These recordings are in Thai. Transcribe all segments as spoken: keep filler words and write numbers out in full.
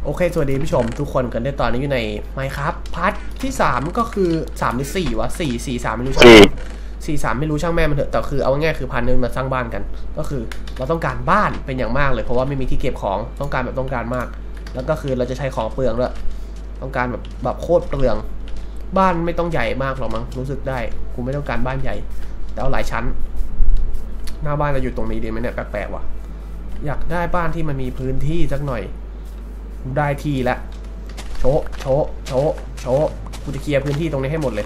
โอเคสวัสดีผู้ชมทุกคนกันได้ตอนนี้อยู่ใน Minecraft พาร์ทที่สามก็คือสามหรือสี่วะสี่ สี่ สามไม่รู้ช่างสี่ สามไม่รู้ช่างแม่มันเถอะแต่คือเอาง่ายคือพาร์ทนึงมาสร้างบ้านกันก็คือเราต้องการบ้านเป็นอย่างมากเลยเพราะว่าไม่มีที่เก็บของต้องการแบบต้องการมากแล้วก็คือเราจะใช้ของเปลืองด้วยต้องการแบบแบบโคตรเปลืองบ้านไม่ต้องใหญ่มากหรอกมั้งรู้สึกได้กูไม่ต้องการบ้านใหญ่แต่เอาหลายชั้นหน้าบ้านเราอยู่ตรงนี้ดีไหมเนี่ยแปลกๆว่ะอยากได้บ้านที่มันมีพื้นที่สักหน่อยได้ที่แล้วโชะโชะโชะโชะกูจะเคลียร์พื้นที่ตรงนี้ให้หมดเลย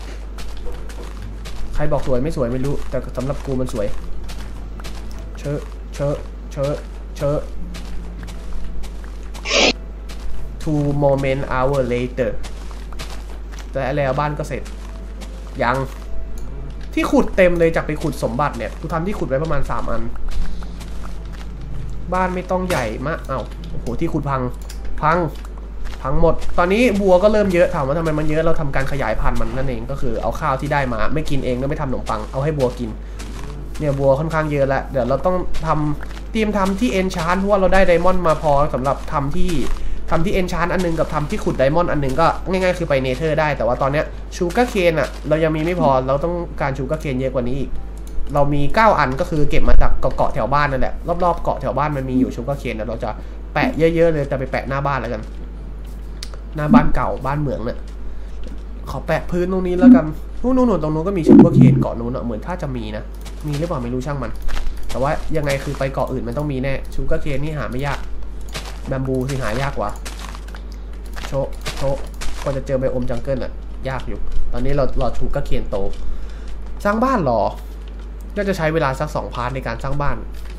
ใครบอกสวยไม่สวยไม่รู้แต่สำหรับกูมันสวยเชอะเชอะเชอะเชอะ two moment hour later แต่แล้วบ้านก็เสร็จยังที่ขุดเต็มเลยจากไปขุดสมบัติเนี่ยกูทำที่ขุดไว้ประมาณสามอันบ้านไม่ต้องใหญ่มากเอ้าโอ้โหที่ขุดพังพังพังหมดตอนนี้บัวก็เริ่มเยอะถามว่าทำไมมันเยอะเราทำการขยายพันธุ์มันนั่นเองก็คือเอาข้าวที่ได้มาไม่กินเองแล้วไม่ทำขนมปังเอาให้บัวกินเนี่ยบัวค่อนข้างเยอะแล้วเดี๋ยวเราต้องทำเตรียมทำที่เอนชานเพราะว่าเราได้ไดมอนด์มาพอสำหรับทำที่ทำที่เอนชานอันนึงกับทำที่ขุดไดมอนด์อันนึงก็ง่ายๆคือไปเนเธอร์ได้แต่ว่าตอนเนี้ยชูการ์เคนอ่ะเรายังมีไม่พอเราต้องการชูการ์เคนเยอะกว่านี้อีกเรามีเก้าอันก็คือเก็บมาจากเกาะแถวบ้านนั่นแหละรอบๆเกาะแถวบ้านมันมีอยู่ชูการ์เคนเราจะแปะเยอะๆเลยแต่ไปแปะหน้าบ้านแล้วกันหน้าบ้านเก่าบ้านเหมืองเนี่ยขอแปะพื้นตรงนี้แล้วกันนู่นนู่นตรงนู้นก็มีชูการ์เคนเกาะนู้นเหมือนถ้าจะมีนะมีหรือเปล่าไม่รู้ช่างมันแต่ว่ายังไงคือไปเกาะอื่นมันต้องมีแน่ชูการ์เคนนี่หาไม่ยากแบมบูสิหายากกว่าโชโชกว่าจะเจอไบโอมจังเกิลอะยากอยู่ตอนนี้เรารอชูการ์เคนโตสร้างบ้านหรอก็จะใช้เวลาสักสองพาร์ทในการสร้างบ้าน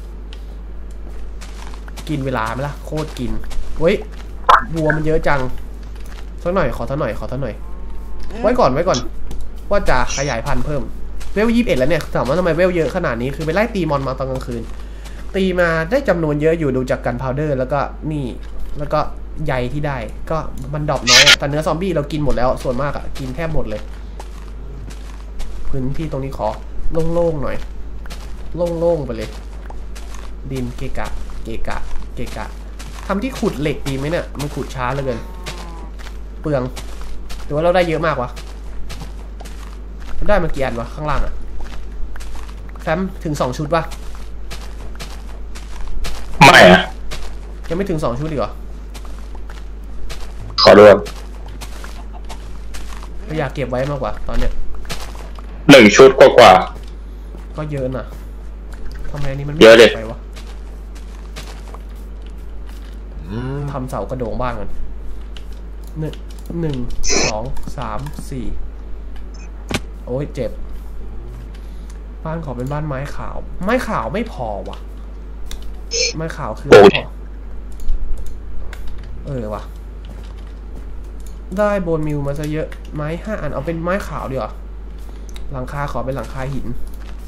กินเวลาไหมล่ะโคตรกินเว้ยวัวมันเยอะจังสักหน่อยขอสักหน่อยขอสักหน่อยไว้ก่อนไว้ก่อนว่าจะขยายพันธุ์เพิ่มเวลยี่สิบเอ็ดแล้วเนี่ยถามว่าทำไมเวลเยอะขนาดนี้คือไปไล่ตีมอนมาตอนกลางคืนตีมาได้จำนวนเยอะอยู่ดูจากกันพาวเดอร์แล้วก็นี่แล้วก็ใยที่ได้ก็มันดรอปน้อยแต่เนื้อซอมบี้เรากินหมดแล้วส่วนมากอะกินแทบหมดเลยพื้นที่ตรงนี้ขอโล่งๆหน่อยโล่งๆไปเลยดินเกะกะเกะกะเกะกะทำที่ขุดเหล็กดีไหมเนี่ยมันขุดช้าเหลือเกินเปลืองหรือว่าเราได้เยอะมากวะได้มากี่อันวะข้างล่างอะแฟมถึงสองชุดปะไม่อะยังไม่ถึงสองชุดดีกว่าขอรวมก็อยากเก็บไว้มากกว่าตอนเนี้ยหนึ่งชุดกว่ากว่าก็เยอะน่ะทำไมอันนี้มันไม่ไปวะทำเสากระโดงบ้างกันหนึ่งหนึ่งสองสามสี่โอ้ยเจ็บบ้านขอเป็นบ้านไม้ขาวไม้ขาวไม่พอวะไม้ขาวคือไม่พอเออวะได้โบนมิวมาซะเยอะไม้ห้าอันเอาเป็นไม้ขาวดีกว่าหลังคาขอเป็นหลังคาหิน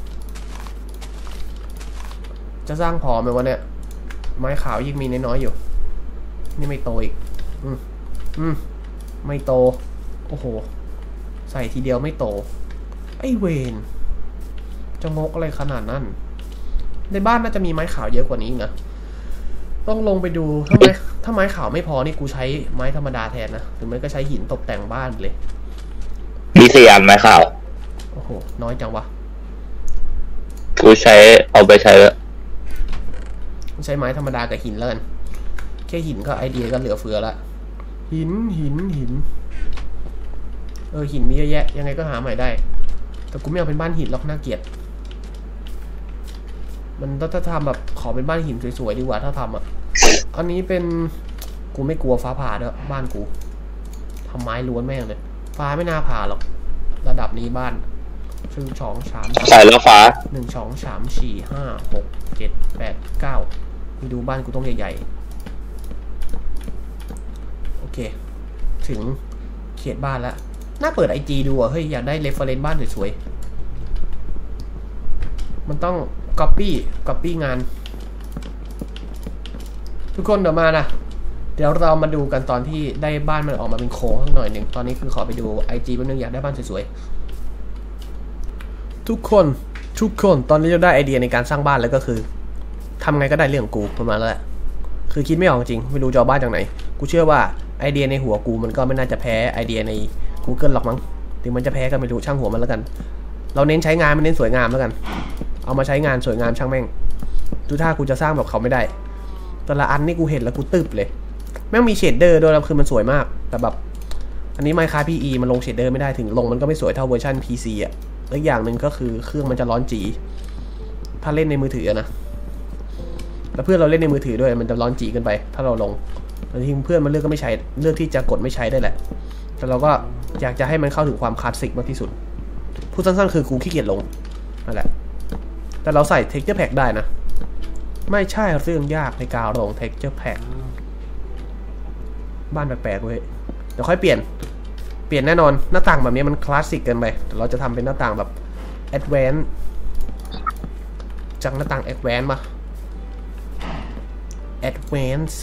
จะสร้างพอไหมวะเนี่ยไม้ขาวยิ่งมีน้อยๆอยู่นี่ไม่โตอีกอืมอืมไม่โตโอ้โหใส่ทีเดียวไม่โตไอเวนจะงกอะไรขนาดนั้นในบ้านน่าจะมีไม้ขาวเยอะกว่านี้นะต้องลงไปดูถ้าไม้ถ้าไม้ขาวไม่พอนี่กูใช้ไม้ธรรมดาแทนนะหรือไม่ก็ใช้หินตกแต่งบ้านเลยมีสี่อันไม้ขาวโอ้โหน้อยจังวะกูใช้เอาไปใช้แล้วใช้ไม้ธรรมดากับหินแล้วกันแค่หินก็ไอเดียก็เหลือเฟือละหินหินหินเออหินมีเยอะแยะยังไงก็หาใหม่ได้แต่กูไม่เอาเป็นบ้านหินหรอกน่าเกลียดมันถ้าทำแบบขอเป็นบ้านหินสวยๆดีกว่าถ้าทำอ่ะอันนี้เป็นกูไม่กลัวฟ้าผ่าด้วยบ้านกูทำไม้ล้วนแม่งเลยฟ้าไม่น่าผ่าหรอกระดับนี้บ้านชื่อสองสามใส่แล้วฟ้าหนึ่งสองสามสี่ห้าหกเจ็ดแปดเก้าไปดูบ้านกูต้องใหญ่ๆโอเคถึงเขตบ้านแล้วน่าเปิดไอจีดูอ่ะเฮ้ยอยากได้เรฟเฟอเรนซ์บ้านสวยๆมันต้องCopy Copy งานทุกคนเดี๋ยวมานะเดี๋ยวเรามาดูกันตอนที่ได้บ้านมันออกมาเป็นโค้งข้างหน่อยหนึ่งตอนนี้คือขอไปดู ไอ จี แป๊บนึงอยากได้บ้านสวยๆทุกคนทุกคนตอนนี้เราได้ไอเดียในการสร้างบ้านแล้วก็คือทำไงก็ได้เรื่องกูประมาณนั้นแหละคือคือคิดไม่ออกจริงไม่รู้จะเอาบ้านจากไหนกูเชื่อว่าไอเดียในหัวกูมันก็ไม่น่าจะแพ้ไอเดียใน Google หรอกมั้งถึงมันจะแพ้ก็ไม่รู้ช่างหัวมันแล้วกันเราเน้นใช้งานมันเน้นสวยงามแล้วกันเอามาใช้งานสวยงามช่างแม่งดูท่ากูจะสร้างแบบเขาไม่ได้แต่ละอันนี่กูเห็นแล้วกูตึบเลยแม่งมีเชดเดอร์ด้วยแล้วคือมันสวยมากแต่แบบอันนี้ Minecraft พี อี มันลงเชดเดอร์ไม่ได้ถึงลงมันก็ไม่สวยเท่าเวอร์ชัน พี ซี อ่ะและอีกอย่างหนึ่งก็คือเครื่องมันจะร้อนจีถ้าเล่นในมือถือนะแล้วเพื่อนเราเล่นในมือถือด้วยมันจะร้อนจีเกินไปถ้าเราลงบางทีเพื่อนมันเลือกก็ไม่ใช้เลือกที่จะกดไม่ใช้ได้แหละแต่เราก็อยากจะให้มันเข้าถึงความคลาสสิกมากที่สุดพูดสั้นๆคือกูขี้เกียจลงนั่นแหละแต่เราใส่ texture pack ได้นะไม่ใช่เรื่องยากในการลง texture pack บ้านแปลกๆเว้ยเดี๋ยวค่อยเปลี่ยนเปลี่ยนแน่นอนหน้าต่างแบบนี้มันคลาสสิกเกินไปแต่เราจะทำเป็นหน้าต่างแบบ advanced จากหน้าต่าง advanced มา advanced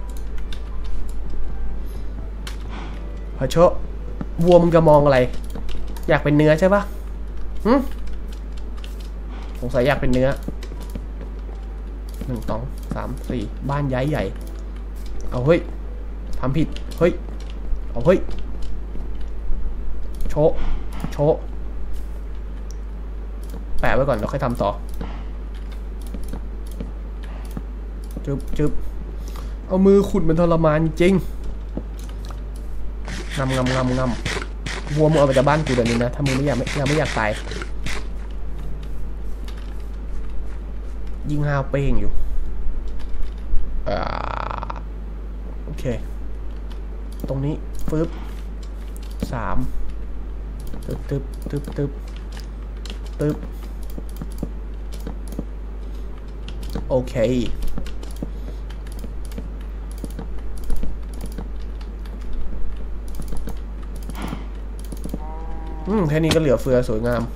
พอโชวัวมึงจะมองอะไรอยากเป็นเนื้อใช่ปะหืมสงสัยอยากเป็นเนื้อหนึ่งสองสามสี่บ้านย้ายใหญ่เอาเฮ้ยทำผิดเฮ้ยเอาเฮ้ยโชะโชะแปะไว้ก่อนแล้วค่อยทำต่อจึ๊บจึ๊บเอามือขุดมันทรมานจริงงำงำงำงำวัวมึงเอาไปจากบ้านกูเดี๋ยวนี้นะถ้ามึงไม่อยากไม่ยังไม่อยากตายยิงฮาวเป้งอยู่อ่าโอเคตรงนี้ฟึบสามตึ๊บตึ๊บตึ๊บตึ๊บตึ๊บโอเคอืมแค่นี้ก็เหลือเฟือสวยงาม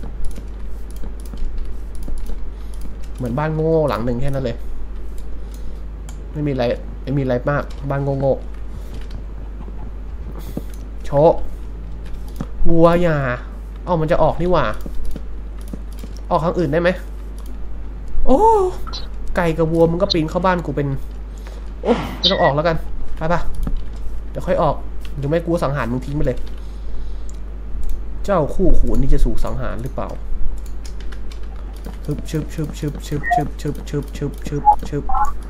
เหมือนบ้านโง่ๆหลังหนึ่งแค่นั้นเลยไม่มีอะไรไม่มีอะไรมากบ้านโง่ๆโชะวัวอย่าเอ้ามันจะออกนี่หว่าออกทางอื่นได้ไหมโอ้ไก่กับวัวมันก็ปีนเข้าบ้านกูเป็นโอ้ไม่ต้องออกแล้วกันไปปะเดี๋ยวค่อยออกเดี๋ยวไม่กูสังหารมึงทิ้งไปเลยเจ้าคู่หูนี่จะสู่สังหารหรือเปล่าชึบชึบชึบชึบชึบชึบชึบชึบชึบชึบชึบ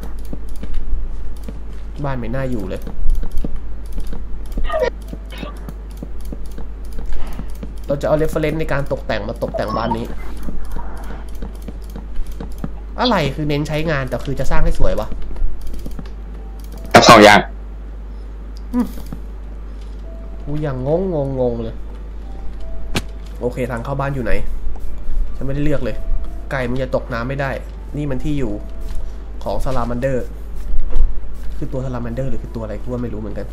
บ้านไม่น่าอยู่เลยเราจะเอาเรฟเฟอเรนซ์ในการตกแต่งมาตกแต่งบ้านนี้อะไรคือเน้นใช้งานแต่คือจะสร้างให้สวยวะสองอย่างกูยังงงงงงเลยโอเคทางเข้าบ้านอยู่ไหนฉันไม่ได้เลือกเลยไก่มันจะตกน้ำไม่ได้นี่มันที่อยู่ของซาลามันเดอร์คือตัวซาลามันเดอร์หรือคือตัวอะไรกูว่าไม่รู้เหมือนกัน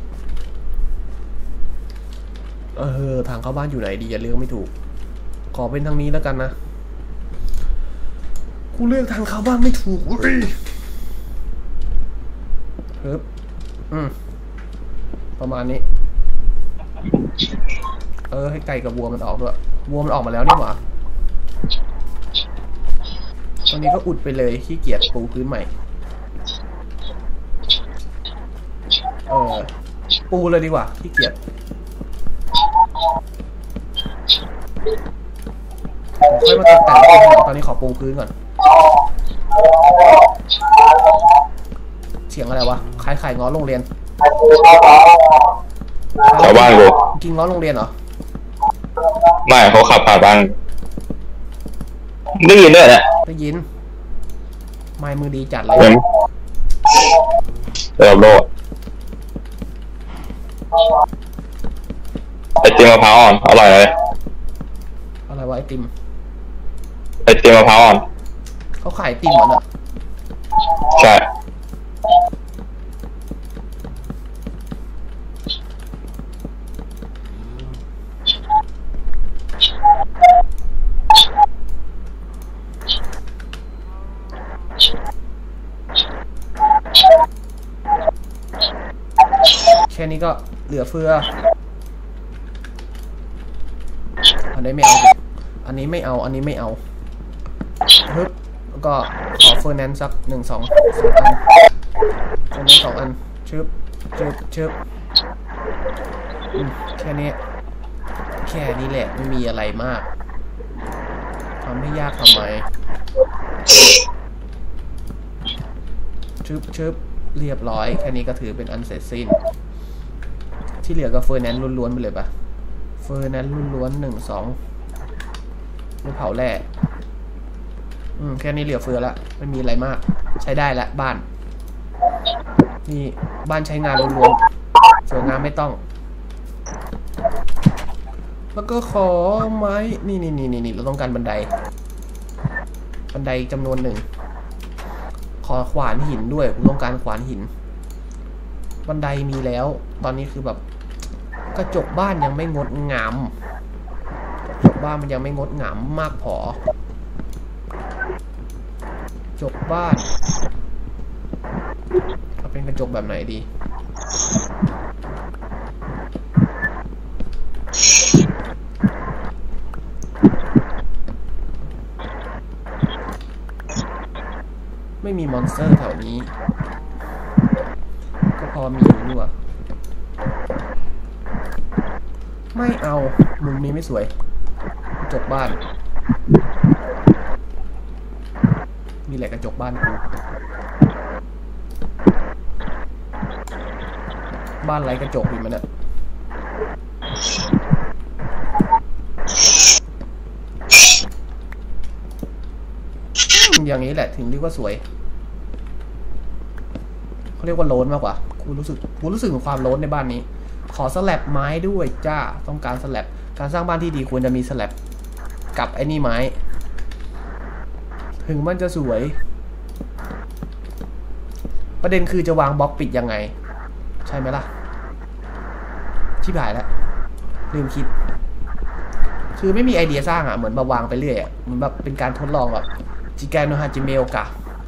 เออทางเข้าบ้านอยู่ไหนดีอย่าเลือกไม่ถูกขอเป็นทางนี้แล้วกันนะกูเลือกทางเข้าบ้านไม่ถูกเฮ้ยเฮ้ยอืมประมาณนี้เออให้ไก่กับวัวมันออกด้วยวัวมันออกมาแล้วนี่หว่าตอนนี้ก็อุดไปเลยขี้เกียจปูพื้นใหม่เออปูเลยดีกว่าขี้เกียจค่อยมาตกแต่งตอนนี้ขอปูพื้นก่อนเสียงอะไรวะขายขายง้อโรงเรียนชาวบ้านกูกินง้อโรงเรียนเหรอไม่เขาขับผ่านบ้านได้ยินด้วยแหละได้ยินไม่มือดีจัดเลยเติมโลดไอติมมะพร้าวอ่อนอร่อยเลยอะไรวะไอติมไอติมมะพร้าวอ่อนเขาขายไอติมเหรอเนี่ยใช่แค่นี้ก็เหลือเฟืออันนี้ไม่เอาอันนี้ไม่เอาอันนี้ไม่เอาฮึบแล้วก็ขอเฟอร์แนนซ์สักหนึ่งสองสองอันอันนี้สองอันชึบชึบชึบแค่นี้แค่นี้แหละไม่มีอะไรมากทำให้ยากทำไมชึบชึบเรียบร้อยแค่นี้ก็ถือเป็นอันเสร็จสิ้นที่เหลือก็เฟอร์แนนซ์ล้วนๆไปเลยปะเฟอร์แนนซ์ล้วนๆหนึ่งสองไม่เผาแร่อืมแค่นี้เหลือเฟือละไม่มีอะไรมากใช้ได้ละบ้านนี่บ้านใช้งานล้วนๆสวยงามไม่ต้องแล้วก็ขอไม้นี่นี่นี่นี่เราต้องการบันไดบันไดจำนวนหนึ่งขอขวานหินด้วยผมต้องการขวานหินบันไดมีแล้วตอนนี้คือแบบกระจกบ้านยังไม่งดงามกระจกบ้านมันยังไม่งดงามมากพอกระจกบ้านเอาเป็นกระจกแบบไหนดีไม่มีมอนสเตอร์แถวนี้ก็พอมีอยู่นี่วะไม่เอามุมนี้ไม่สวยกระจกบ้านมีแหละกระจกบ้านกูบ้านไรกระจกมีมันอะอย่างนี้แหละถึงเรียกว่าสวยเขาเรียกว่าโล้นมากกว่ากูรู้สึกกูรู้สึกถึงความโล้นในบ้านนี้ขอสแลบไม้ด้วยจ้าต้องการสแลบการสร้างบ้านที่ดีควรจะมีสแลบกับไอ้นี่ไม้ถึงมันจะสวยประเด็นคือจะวางบล็อกปิดยังไงใช่ไหมล่ะชิบหายแล้วลืมคิดคือไม่มีไอเดียสร้างอ่ะเหมือนมาวางไปเรื่อยอ่ะเหมือนแบบเป็นการทดลองแบบชิกาโนฮาจิเมลกะ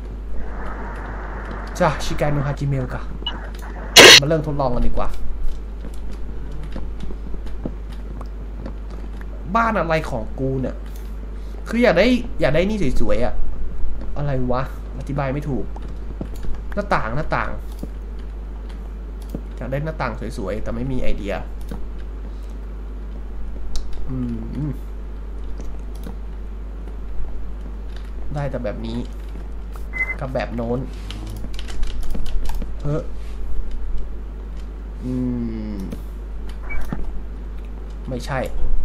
จ้าชิกาโนฮาจิเมลกะมาเริ่มทดลองกันดีกว่าบ้านอะไรของกูเนี่ยคืออยากได้อยากได้นี่สวยๆอ่ะอะไรวะอธิบายไม่ถูกหน้าต่างหน้าต่างอยากได้หน้าต่างสวยๆแต่ไม่มีไอเดียอืมได้แต่แบบนี้กับแบบโน้นเฮ้ออืมไม่ใช่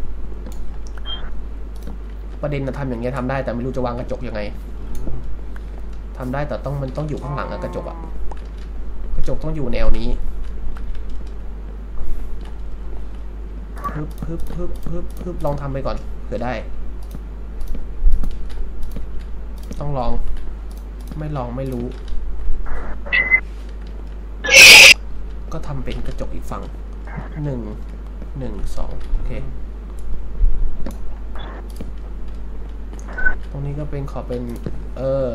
ประเด็นนะทำอย่างเงี้ยทำได้แต่ไม่รู้จะวางกระจกยังไงทำได้แต่ต้องมันต้องอยู่ข้างหลังอะกระจกอะกระจกต้องอยู่แนวนี้ฮึบฮึบฮึบฮึบฮึบลองทำไปก่อนเผื่อได้ต้องลองไม่ลองไม่รู้ก็ทำเป็นกระจกอีกฝั่งหนึ่งหนึ่งสองโอเคตรงนี้ก็เป็นขอเป็นเออ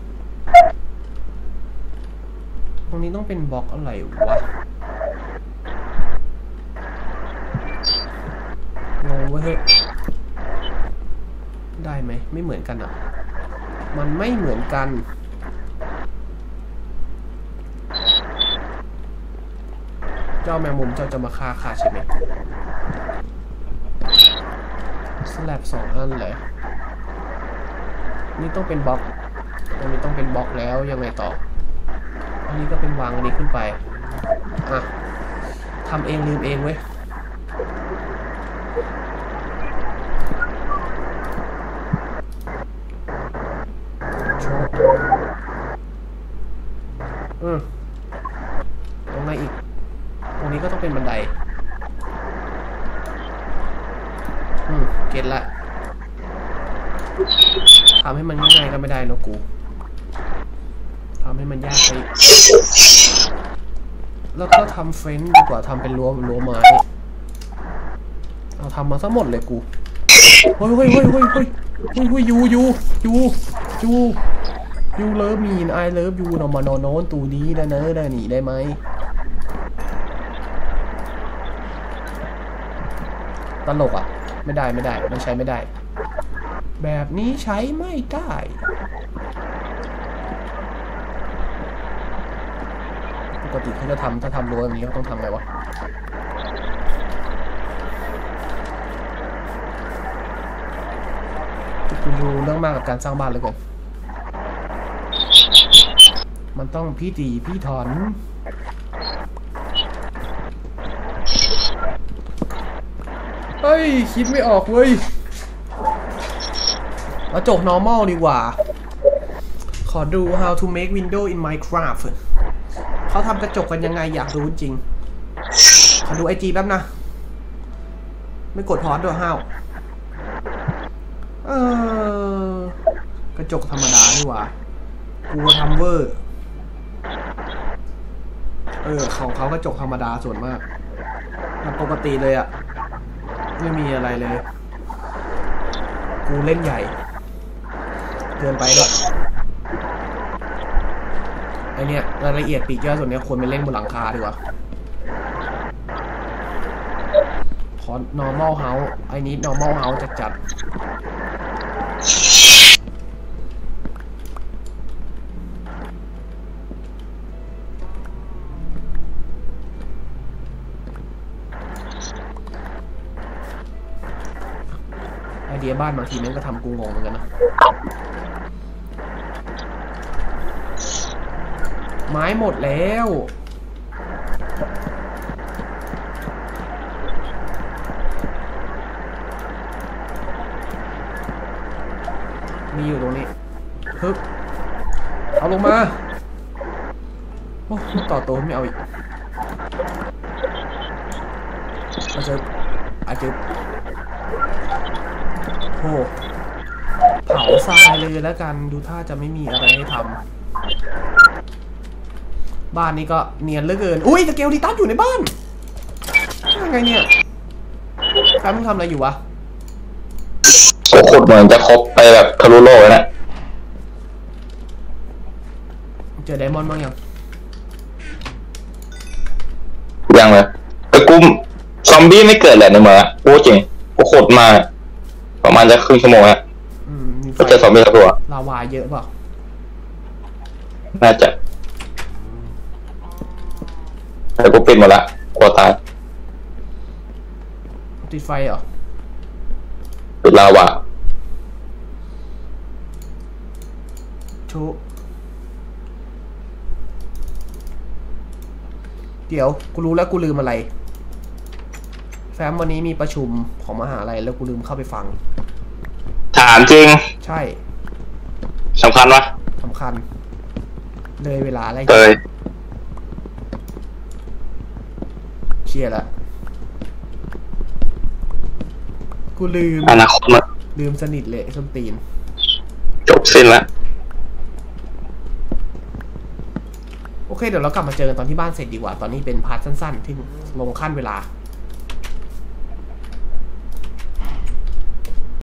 ตรงนี้ต้องเป็นบล็อกอะไรวะงงเว้ยเฮ้ยได้ไหมไม่เหมือนกันอ่ะมันไม่เหมือนกันเจ้าแมงมุมเจ้าจะมาฆ่าข้าใช่ไหมสแลบสองอันเลยนี่ต้องเป็นบล็อกตรงนี้ต้องเป็นบล็อกแล้วยังไงต่ออันนี้ก็เป็นวางอันนี้ขึ้นไปอ่ะทำเองลืมเองเว้ยอืมตรงไหนอีกตรงนี้ก็ต้องเป็นบันไดอืมเก็ตละทำให้มันง่ายก็ไม่ได้นะกูทำให้มันยากไปแล้วก็ทำเฟ้นดีกว่าทำเป็นรั้วรั้วไม้เอาทำมาซะหมดเลยกูเฮ้ยเฮ้ยเฮ้ยเฮ้ยเฮ้ยเฮ้ยเฮ้ยยูยูยูยูยูเลิฟมีนไอเลิฟยูนอนมานอนโน้นตูนี้นะเนอะได้หนีได้ไหมตลกอ่ะไม่ได้ไม่ได้มันใช้ไม่ได้แบบนี้ใช้ไม่ได้กติที่เราทำถ้าทำรั้วแบบนี้เขาต้องทำไงวะคุณรู้เรื่องมากกับการสร้างบ้านเลยเกินมันต้องพี่ตีพี่ถอนเฮ้ยคิดไม่ออกเว้ยกระจก normal ดีกว่าขอดู how to make window in Minecraft เขาทำกระจกกันยังไงอยากรู้จริงขอดูไอจีแป๊บนะไม่กดพอสด้วยห้าวเออกระจกธรรมดาดีกว่ากูทำเวอร์เออของเขากระจกธรรมดาส่วนมากทำปกติเลยอะไม่มีอะไรเลยกูเล่นใหญ่เกินไปด้วยไอเนี้ยรายละเอียดปีกย่อยส่วนเนี้ยควรไปเล่นบนหลังคาดีกว่าขอ normal house ไอ้นี้ normal house จัดจัดไอเดียบ้านบางทีมันก็ทำกูงงเหมือนกันนะไม้หมดแล้วมีอยู่ตรงนี้ฮึบเอาลงมาโอ้ต่อโตไม่เอาอีกอาจจะอาจจะโอ้เผาทรายเลยแล้วกันดูท่าจะไม่มีอะไรให้ทำบ้านนี้ก็เนียนเหลือเกินอุ้ยสเกลดีตัสอยู่ในบ้านยังไงเนี่ยแฟนมึงทำอะไรอยู่วะโอ้โหเหมือนจะครบไปแบบทะลุโลกแล้วนะเจอไดมอนด์บ้างยังยังเลยแต่กูซอมบี้ไม่เกิดแหละในเมืองกูจริงกูขดมาประมาณจะครึ่งชั่วโมงฮะก็เจอซอมบี้ตัวลาวาเยอะเปล่าน่าจะแต่กูปิดหมดละกลัวตายติดไฟเหรอปิดลาวาชุเดี๋ยวกูรู้แล้วกูลืมอะไรแฟ้มวันนี้มีประชุมของมหาลัยแล้วกูลืมเข้าไปฟังถามจริงใช่สำคัญวะสำคัญเลยเวลาอะไรเลยเชียร์ละกูลืมอนาคตมาลืมสนิทเลยส้นตีนจบสิ้นละโอเคเดี๋ยวเรากลับมาเจอกันตอนที่บ้านเสร็จดีกว่าตอนนี้เป็นพาร์ทสั้นๆที่ลงขั้นเวลา